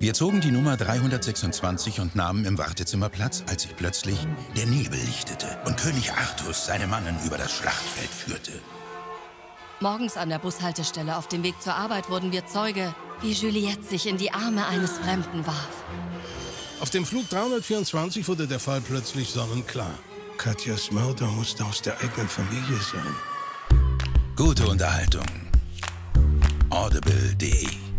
Wir zogen die Nummer 326 und nahmen im Wartezimmer Platz, als sich plötzlich der Nebel lichtete und König Artus seine Mannen über das Schlachtfeld führte. Morgens an der Bushaltestelle auf dem Weg zur Arbeit wurden wir Zeuge, wie Juliette sich in die Arme eines Fremden warf. Auf dem Flug 324 wurde der Fall plötzlich sonnenklar. Katjas Mörder musste aus der eigenen Familie sein. Gute Unterhaltung. Audible.de